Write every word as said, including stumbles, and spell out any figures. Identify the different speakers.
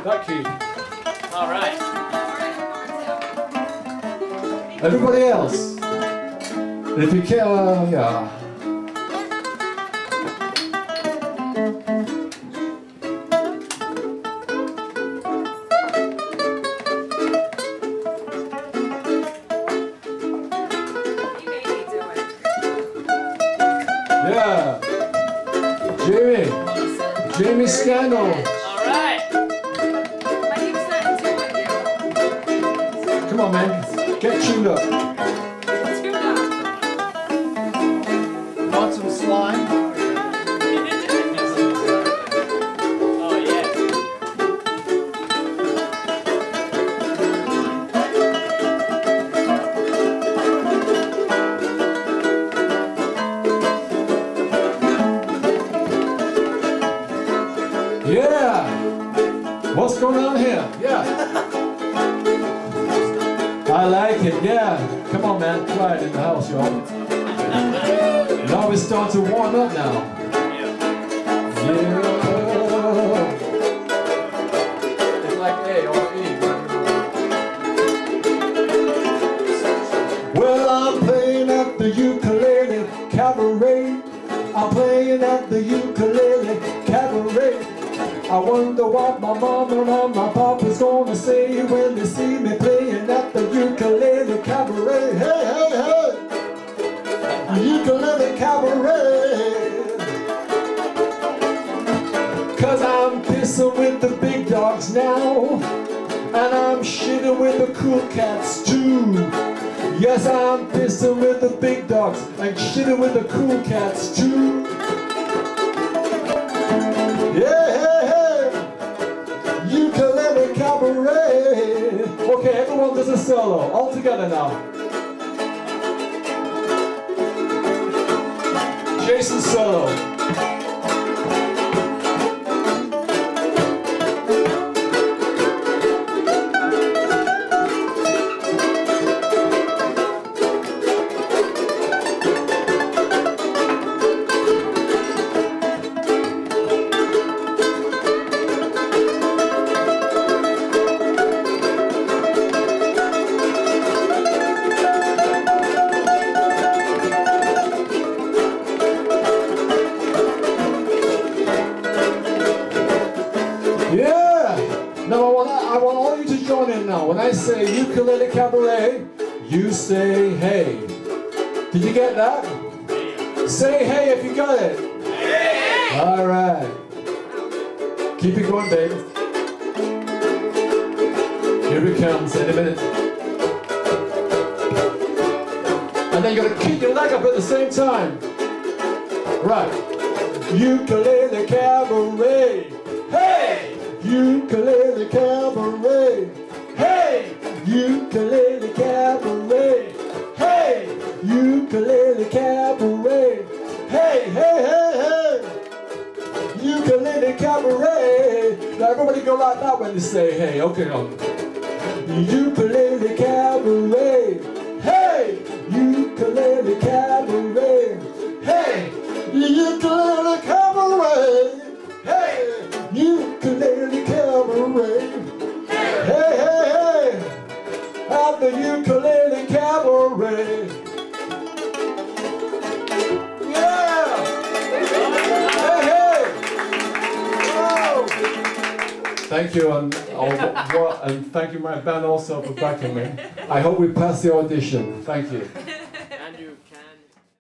Speaker 1: That key.
Speaker 2: All right.
Speaker 1: Everybody else. If you can, uh, yeah. Yeah. Jamie. Jamie Scandal.
Speaker 2: All right.
Speaker 3: My name's not doing you.
Speaker 1: Come on, man. Get tuned up.
Speaker 3: Tune up.
Speaker 4: Want some slime?
Speaker 2: Oh yeah.
Speaker 1: Yeah. What's going on here? Yeah. I like it, yeah. Come on, man. Try it in the house, y'all. Now it's starting to warm up now. Yeah. It's like A or E. Well, I'm playing at the ukulele cabaret. I'm playing at the ukulele cabaret. I wonder what my mama and my papa's gonna say when they see me playing at the ukulele cabaret. Hey, hey, hey! Ukulele cabaret. Cause I'm pissing with the big dogs now, and I'm shitting with the cool cats too. Yes, I'm pissing with the big dogs and shitting with the cool cats too. Yeah! Ukulele cabaret. Okay, everyone does a solo. All together now. Jason solo. I want all you to join in now. When I say ukulele cabaret, you say hey. Did you get that? Say hey if you got it. Hey! All right. Keep it going, babe. Here it comes in a minute. And then you gotta kick your leg up at the same time. Right. Ukulele cabaret. Hey! Ukulele cabaret. Hey! Ukulele cabaret. Hey! Ukulele cabaret. Hey, hey, hey, hey! Ukulele cabaret. Now everybody go like that when they say hey. Okay, on. Ukulele cabaret. Hey! Ukulele cabaret. Hey! Ukulele cabaret. Hey! Ukulele cabaret. Hey, hey, hey! At the ukulele cabaret. Yeah! Hey, hey! Whoa! Thank you, and, oh, what, and thank you my band also for backing me. I hope we pass the audition. Thank you.